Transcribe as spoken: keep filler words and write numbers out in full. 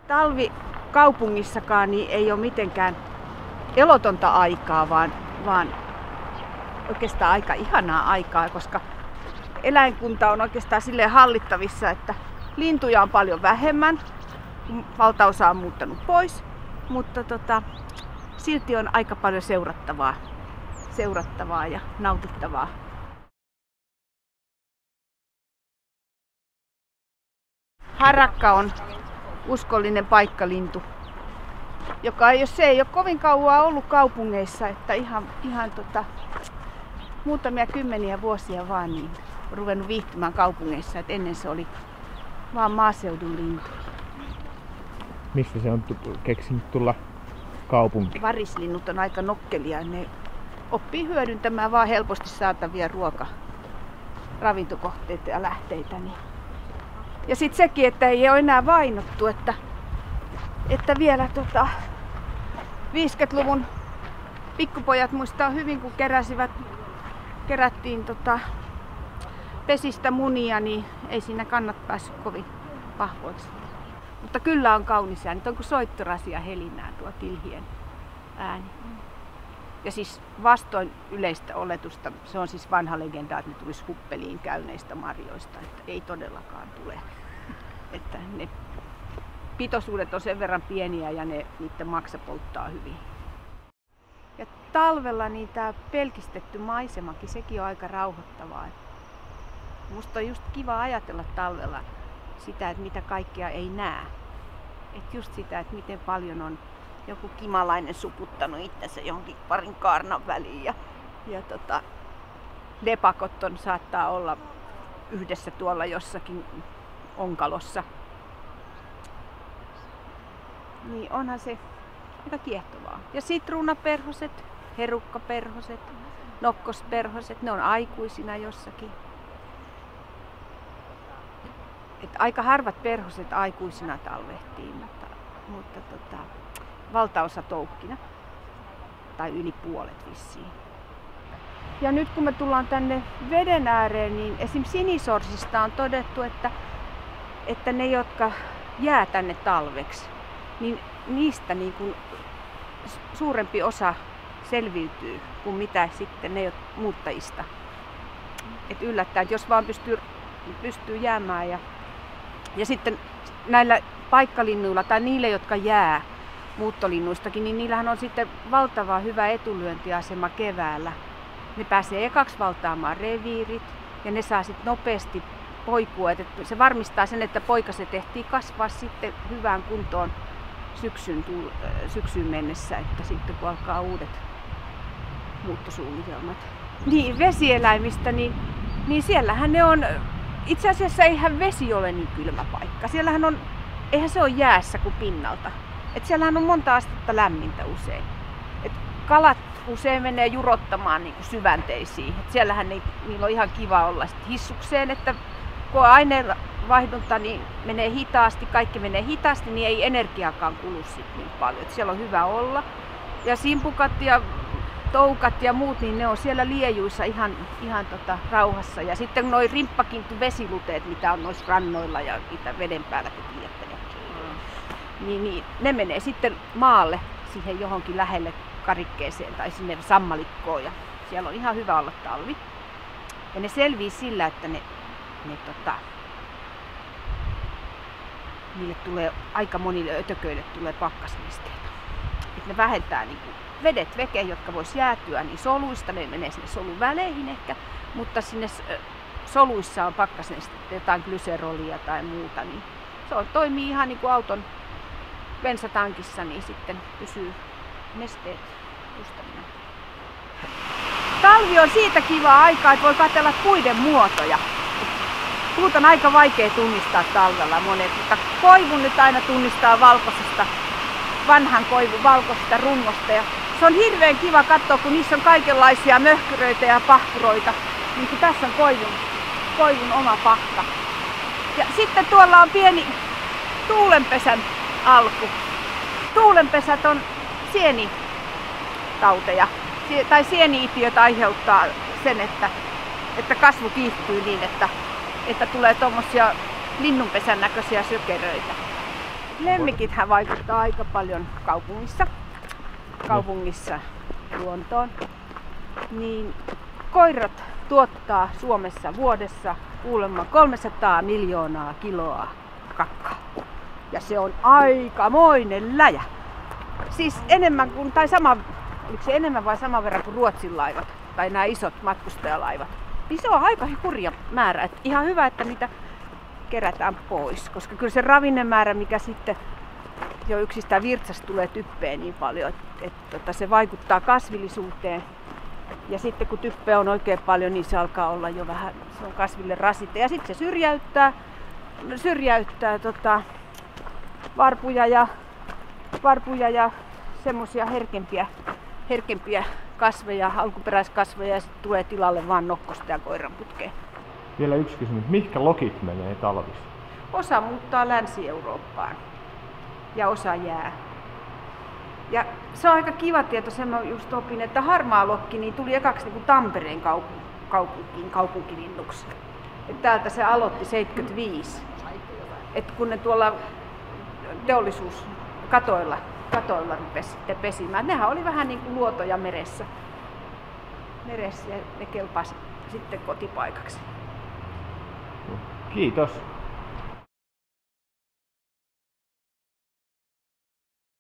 Talvi kaupungissakaan niin ei ole mitenkään elotonta aikaa, vaan, vaan oikeastaan aika ihanaa aikaa, koska eläinkunta on oikeastaan silleen hallittavissa, että lintuja on paljon vähemmän, valtaosa on muuttanut pois, mutta tota, silti on aika paljon seurattavaa, seurattavaa ja nautittavaa. Harakka on uskollinen paikkalintu, joka ei, jos se ei ole kovin kauan ollut kaupungeissa, että ihan, ihan tota, muutamia kymmeniä vuosia vaan niin ruvennut viihtymään kaupungeissa, että ennen se oli vaan maaseudun lintu. Mistä se on keksinyt tulla kaupunkiin? Varislinnut on aika nokkelia, ne oppii hyödyntämään vaan helposti saatavia ruoka, ravintokohteita ja lähteitä. Niin. Ja sitten sekin, että ei ole enää vainottu, että, että vielä tota, viisikymmentäluvun pikkupojat muistaa hyvin, kun keräsivät, kerättiin tota, pesistä munia, niin ei siinä kannat päässyt kovin vahvoiksi. Mutta kyllä on kaunis ääni, on kuin soittorasia helinää tuo tilhien ääni. Ja siis vastoin yleistä oletusta, se on siis vanha legenda, että ne tulisi huppeliin käyneistä marjoista, että ei todellakaan tule. Että ne pitoisuudet on sen verran pieniä ja ne, niiden maksa polttaa hyvin. Ja talvella niin tää pelkistetty maisemakin, sekin on aika rauhoittavaa. Musta on just kiva ajatella talvella sitä, että mitä kaikkea ei näe. Että just sitä, että miten paljon on joku kimalainen suputtanut itsensä johonkin parin kaarnan väliin. Ja, ja tota, lepakot on, saattaa olla yhdessä tuolla jossakin onkalossa. Niin onhan se aika kiehtovaa. Ja sitruunaperhoset, herukkaperhoset, nokkosperhoset, ne on aikuisina jossakin. Et aika harvat perhoset aikuisina talvehtii, mutta, mutta tota, valtaosa toukkina. Tai yli puolet vissiin. Ja nyt kun me tullaan tänne veden ääreen, niin esimerkiksi sinisorsista on todettu, että, että ne, jotka jää tänne talveksi, niin niistä niin kuin suurempi osa selviytyy kuin mitä sitten ne muuttajista. Et yllättäen, että jos vaan pystyy, pystyy jäämään. Ja, ja sitten näillä paikkalinnuilla tai niille, jotka jää muuttolinnuistakin, niin niillähän on sitten valtava hyvä etulyöntiasema keväällä. Ne pääsee ekaksi valtaamaan reviirit ja ne saa sitten nopeasti poikua. Et se varmistaa sen, että poikaset ehtii kasvaa sitten hyvään kuntoon syksyn, syksyyn mennessä, että sitten kun alkaa uudet muuttosuunnitelmat. Niin, vesieläimistä, niin, niin siellähän ne on, itse asiassa eihän vesi ole niin kylmä paikka. Siellähän on, eihän se ole jäässä kuin pinnalta. Et siellähän on monta astetta lämmintä usein. Et kalat usein menee jurottamaan niin kuin syvänteisiin. Et siellähän ne, niillä on ihan kiva olla sit hissukseen, että kun aineenvaihdunta niin menee hitaasti, kaikki menee hitaasti, niin ei energiakaan kulu sit niin paljon. Et siellä on hyvä olla. Ja simpukat ja toukat ja muut, niin ne on siellä liejuissa ihan, ihan tota, rauhassa. Ja sitten noi rimppakintu vesiluteet, mitä on noissa rannoilla ja mitä veden päällä, kun tiedätte, niin, niin ne menee sitten maalle siihen johonkin lähelle karikkeeseen tai sinne sammalikkoon. Ja siellä on ihan hyvä olla talvi. Ja ne selvii sillä, että ne, ne tota, niille tulee, aika monille ötököille tulee pakkasnesteitä. Et ne vähentää niin kuin vedet veke, jotka vois jäätyä, niin soluista ne menee sinne solun väleihin ehkä, mutta sinne soluissa on pakkasnestettä, jotain glyserolia tai muuta, niin se on, toimii ihan niin kuin auton bensatankissa, niin sitten pysyy nesteet puhtaina. Talvi on siitä kiva aikaa, että voi katsella puiden muotoja. Puut on aika vaikea tunnistaa talvella monet, mutta koivun nyt aina tunnistaa valkoisesta, vanhan koivun valkoisesta rungosta. Ja se on hirveän kiva katsoa, kun niissä on kaikenlaisia möhkyröitä ja pahkuroita. Niin kuin tässä on koivun, koivun oma pahka. Ja sitten tuolla on pieni tuulenpesän alku. Tuulenpesät on sienitauteja, tai sieni-itiöt aiheuttaa sen, että, että kasvu kiihtyy niin, että, että tulee tuommoisia linnunpesän näköisiä sökeröitä. Lemmikithän vaikuttaa aika paljon kaupungissa, kaupungissa luontoon. Niin koirat tuottaa Suomessa vuodessa kuulemma kolmesataa miljoonaa kiloa kakkaa. Ja se on aikamoinen läjä. Siis enemmän kuin, tai sama, oliko se enemmän vai saman verran kuin Ruotsin laivat, tai nämä isot matkustajalaivat. Niin se on aika hurja määrä. Et ihan hyvä, että niitä kerätään pois, koska kyllä se ravinnemäärä, mikä sitten jo yksistään virtsasta tulee typpeen niin paljon, että et, tota, se vaikuttaa kasvillisuuteen. Ja sitten kun typpeä on oikein paljon, niin se alkaa olla jo vähän, se on kasville rasite. Ja sitten se syrjäyttää, syrjäyttää tota, varpuja ja, varpuja ja semmoisia herkempiä, herkempiä kasveja, alkuperäiskasveja, ja sitten tulee tilalle vaan nokkosta ja koiranputkeen. Vielä yksi kysymys. Mihinkä lokit menee talvissa? Osa muuttaa Länsi-Eurooppaan ja osa jää. Ja se on aika kiva tieto, sen mä just opin, että harmaa lokki niin tuli ekaksi niin kuin Tampereen kaupunkiin, kaupunkiin kaupunkilinnuksi. Et täältä se aloitti seitsemänkymmentäviisi. Et kun ne tuolla teollisuuskatoilla katoilla rupesi sitten pesimään. Nehän oli vähän niin kuin luotoja meressä. Meressä ja ne kelpasi sitten kotipaikaksi. Kiitos.